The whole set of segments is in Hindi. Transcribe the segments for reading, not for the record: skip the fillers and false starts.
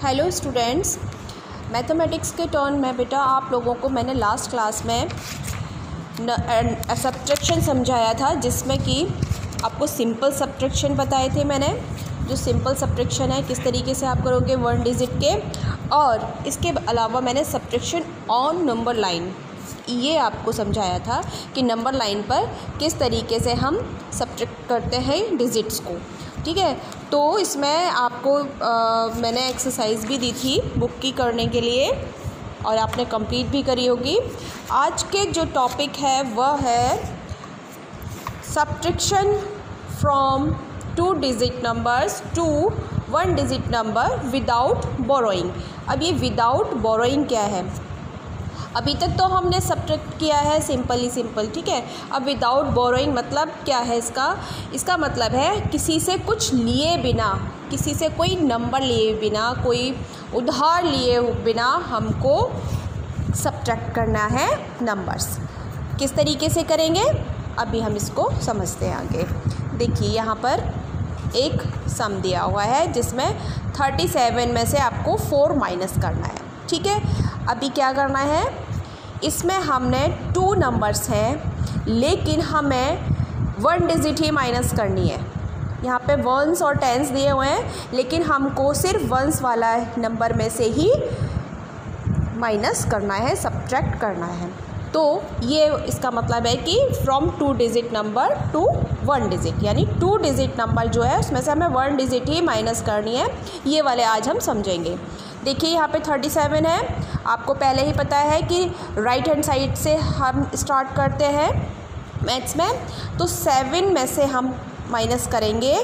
हेलो स्टूडेंट्स, मैथमेटिक्स के टर्न में बेटा आप लोगों को मैंने लास्ट क्लास में सब्ट्रैक्शन समझाया था, जिसमें कि आपको सिंपल सब्ट्रैक्शन बताए थे मैंने। जो सिंपल सब्ट्रैक्शन है किस तरीके से आप करोगे वन डिजिट के, और इसके अलावा मैंने सब्ट्रैक्शन ऑन नंबर लाइन ये आपको समझाया था कि नंबर लाइन पर किस तरीके से हम सब्ट्रैक्ट करते हैं डिजिट्स को। ठीक है, तो इसमें आपको मैंने एक्सरसाइज भी दी थी बुक की करने के लिए और आपने कंप्लीट भी करी होगी। आज के जो टॉपिक है वह है subtraction from 2 digit numbers to 1 digit number without borrowing. अब ये विदाउट बोरोइंग क्या है? अभी तक तो हमने सब्ट्रैक्ट किया है सिंपल। ठीक है, अब विदाउट बोरोइंग मतलब क्या है इसका मतलब है किसी से कुछ लिए बिना, किसी से कोई नंबर लिए बिना, कोई उधार लिए बिना हमको सब्ट्रैक्ट करना है नंबर्स। किस तरीके से करेंगे अभी हम इसको समझते हैं आगे। देखिए यहाँ पर एक सम दिया हुआ है जिसमें 37 में से आपको 4 माइनस करना है। ठीक है, अभी क्या करना है, इसमें हमने 2 नंबर्स हैं लेकिन हमें 1 डिजिट ही माइनस करनी है। यहाँ पे वंस और टेंस दिए हुए हैं लेकिन हमको सिर्फ वंस वाला नंबर में से ही माइनस करना है, सब्ट्रैक्ट करना है। तो ये इसका मतलब है कि from 2 digit number to 1 digit, यानी 2 डिजिट नंबर जो है उसमें से हमें 1 डिजिट ही माइनस करनी है। ये वाले आज हम समझेंगे। देखिए यहाँ पे 37 है, आपको पहले ही पता है कि राइट हैंड साइड से हम स्टार्ट करते हैं मैथ्स में। तो 7 में से हम माइनस करेंगे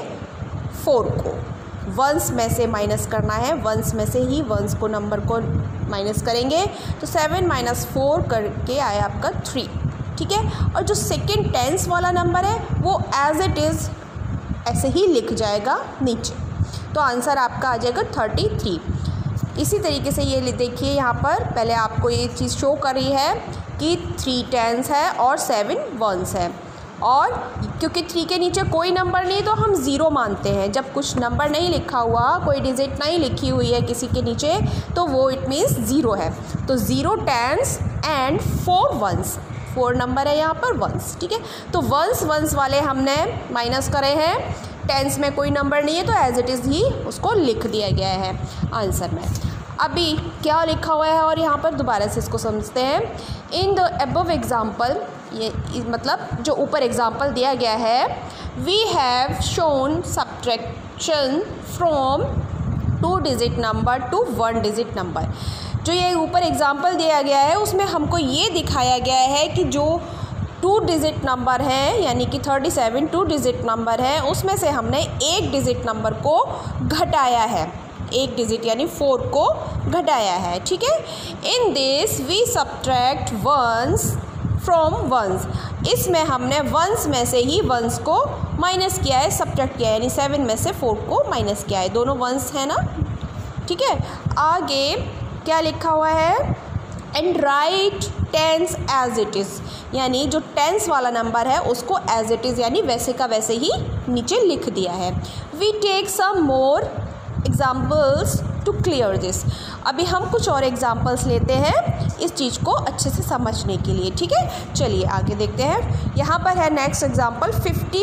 4 को, वंस में से माइनस करना है, वंस में से ही वंस को नंबर को माइनस करेंगे। तो 7 माइनस 4 करके आया आपका 3। ठीक है, और जो सेकेंड टेंस वाला नंबर है वो एज इट इज़ ऐसे ही लिख जाएगा नीचे, तो आंसर आपका आ जाएगा 33। इसी तरीके से ये देखिए यहाँ पर पहले आपको ये चीज़ शो कर रही है कि 3 टेंस है और 7 वंस है, और क्योंकि 3 के नीचे कोई नंबर नहीं तो हम 0 मानते हैं। जब कुछ नंबर नहीं लिखा हुआ, कोई डिजिट नहीं लिखी हुई है किसी के नीचे, तो वो इट मीन्स 0 है। तो 0 टेंस एंड 4 वंस, 4 नंबर है यहाँ पर वंस। ठीक है, तो वंस वाले हमने माइनस करे हैं, टेंस में कोई नंबर नहीं है तो एज इट इज़ ही उसको लिख दिया गया है आंसर में। अभी क्या लिखा हुआ है और यहाँ पर दोबारा से इसको समझते हैं। इन द अबव एग्जाम्पल, ये मतलब जो ऊपर एग्जाम्पल दिया गया है, we have shown subtraction from 2 digit number to 1 digit number. जो ये ऊपर एग्जाम्पल दिया गया है उसमें हमको ये दिखाया गया है कि जो 2 डिजिट नंबर है, यानी कि 37 2 डिजिट नंबर है, उसमें से हमने 1 डिजिट नंबर को घटाया है, 1 डिजिट यानी 4 को घटाया है। ठीक है, in this we subtract ones from ones. इसमें हमने वंस में से ही वंस को माइनस किया है, सब्ट्रैक्ट किया है, यानी 7 में से 4 को माइनस किया है। दोनों वंस है ना। ठीक है, आगे क्या लिखा हुआ है, and write tens as it is, यानी जो टेंस वाला नंबर है उसको एज इट इज़ यानी वैसे का वैसे ही नीचे लिख दिया है। We take some more examples to clear this. अभी हम कुछ और एग्जाम्पल्स लेते हैं इस चीज़ को अच्छे से समझने के लिए। ठीक है, चलिए आगे देखते हैं। यहाँ पर है नेक्स्ट एग्जाम्पल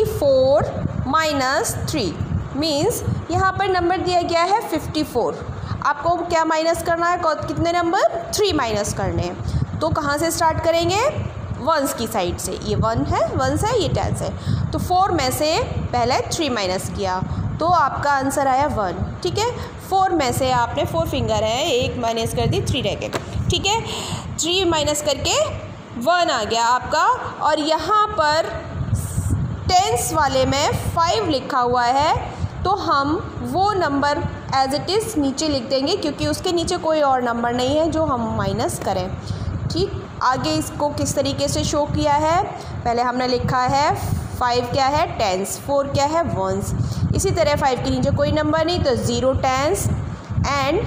54 माइनस 3 मीन्स यहाँ पर नंबर दिया गया है 54। आपको क्या माइनस करना है, कितने नंबर, 3 माइनस करने हैं। तो कहाँ से स्टार्ट करेंगे, वंस की साइड से। ये 1 है, वंस है, ये टेंस है, तो 4 में से पहले 3 माइनस किया तो आपका आंसर आया 1। ठीक है, 4 में से आपने 4 फिंगर है, 1 माइनस कर दी, 3 रह गए। ठीक है, 3 माइनस करके 1 आ गया आपका, और यहाँ पर टेंस वाले में 5 लिखा हुआ है तो हम वो नंबर एज इट इज़ नीचे लिख देंगे क्योंकि उसके नीचे कोई और नंबर नहीं है जो हम माइनस करें। ठीक, आगे इसको किस तरीके से शो किया है, पहले हमने लिखा है 5 क्या है, टेंस, 4 क्या है, वंस। इसी तरह 5 के नीचे कोई नंबर नहीं तो 0 टेंस एंड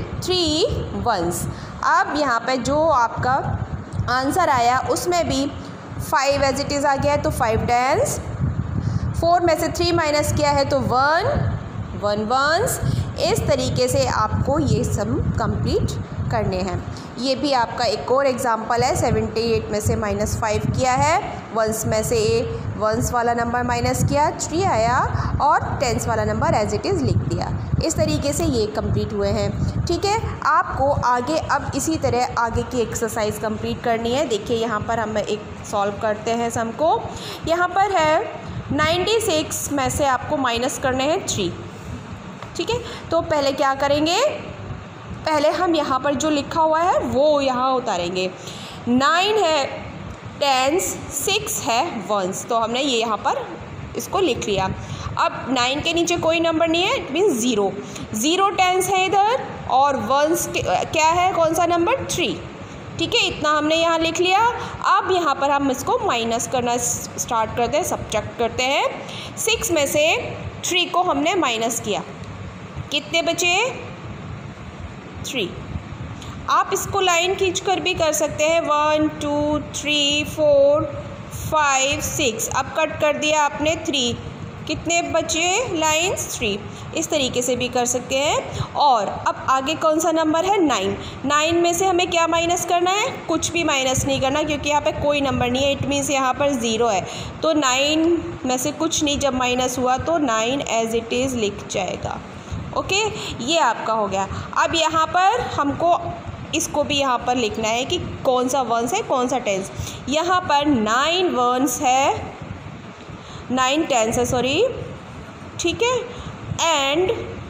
3 वंस। अब यहाँ पे जो आपका आंसर आया उसमें भी 5 एज इट इज़ आ गया है तो 5 टेंस, 4 में से 3 माइनस किया है तो 1 वंस। इस तरीके से आपको ये सम कंप्लीट करने हैं। ये भी आपका एक और एग्जांपल है। 78 में से -5 किया है, वंस में से वंस वाला नंबर माइनस किया, 3 आया और टेंस वाला नंबर एज इट इज़ लिख दिया। इस तरीके से ये कंप्लीट हुए हैं। ठीक है, आपको आगे अब इसी तरह आगे की एक्सरसाइज कंप्लीट करनी है। देखिए यहाँ पर हम एक सॉल्व करते हैं सम को। यहाँ पर है 96 में से आपको माइनस करने हैं 3। ठीक है, तो पहले क्या करेंगे, पहले हम यहाँ पर जो लिखा हुआ है वो यहाँ उतारेंगे। 9 है टेंस, 6 है वंस, तो हमने ये यहाँ पर इसको लिख लिया। अब 9 के नीचे कोई नंबर नहीं है, इट मीन्स 0 टेंस है इधर, और वंस क्या है, कौन सा नंबर, 3। ठीक है, इतना हमने यहाँ लिख लिया। अब यहाँ पर हम इसको माइनस करना स्टार्ट करते हैं, सब्ट्रैक्ट करते हैं। 6 में से 3 को हमने माइनस किया, कितने बचे, 3। आप इसको लाइन खींचकर भी कर सकते हैं, 1 2 3 4 5 6। अब कट कर दिया आपने 3, कितने बचे लाइंस, 3। इस तरीके से भी कर सकते हैं। और अब आगे कौन सा नंबर है, 9 में से हमें क्या माइनस करना है, कुछ भी माइनस नहीं करना, क्योंकि यहाँ पे कोई नंबर नहीं है, इट मीन्स यहाँ पर 0 है। तो 9 में से कुछ नहीं जब माइनस हुआ तो 9 एज इट इज़ लिख जाएगा। ओके, ये आपका हो गया। अब यहाँ पर हमको इसको भी यहाँ पर लिखना है कि कौन सा वंस है, कौन सा टेंस। यहाँ पर 9 वंस है, 9 टेंस है, सॉरी, ठीक है, एंड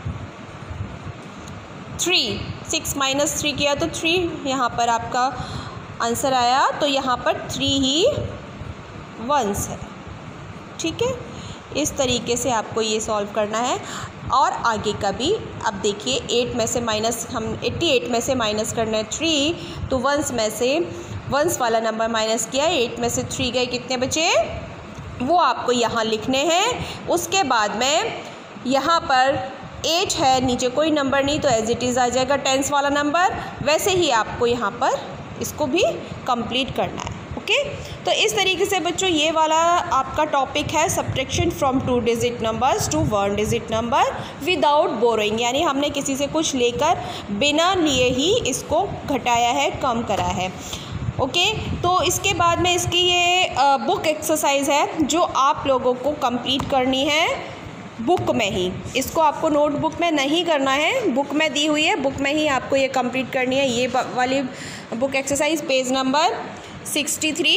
3, 6 माइनस 3 किया तो 3 यहाँ पर आपका आंसर आया। तो यहाँ पर 3 ही वंस है। ठीक है, इस तरीके से आपको ये सॉल्व करना है। और आगे का भी अब देखिए, 88 में से माइनस करना है 3, तो वंस वाला नंबर माइनस किया, 8 में से 3 गए, कितने बचे, वो आपको यहाँ लिखने हैं। उसके बाद में यहाँ पर 8 है, नीचे कोई नंबर नहीं, तो एज इट इज़ आ जाएगा टेंस वाला नंबर। वैसे ही आपको यहाँ पर इसको भी कंप्लीट करना है। ओके, तो इस तरीके से बच्चों ये वाला आपका टॉपिक है subtraction from 2 digit numbers to 1 digit number without borrowing, यानी हमने किसी से कुछ लेकर बिना लिए ही इसको घटाया है, कम करा है। ओके, तो इसके बाद में इसकी ये बुक एक्सरसाइज है जो आप लोगों को कंप्लीट करनी है बुक में ही। इसको आपको नोटबुक में नहीं करना है, बुक में दी हुई है, बुक में ही आपको ये कंप्लीट करनी है। ये वाली बुक एक्सरसाइज पेज नंबर 63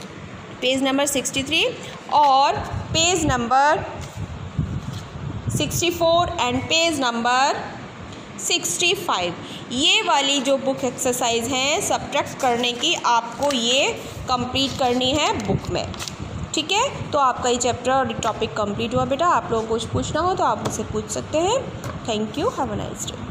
और page number 64 and page number 65, ये वाली जो बुक एक्सरसाइज हैं सब्ट्रैक्ट करने की, आपको ये कंप्लीट करनी है बुक में। ठीक है, तो आपका ये चैप्टर और टॉपिक कंप्लीट हुआ बेटा। आप लोगों को कुछ पूछना हो तो आप मुझसे पूछ सकते हैं। Thank you, have a nice day.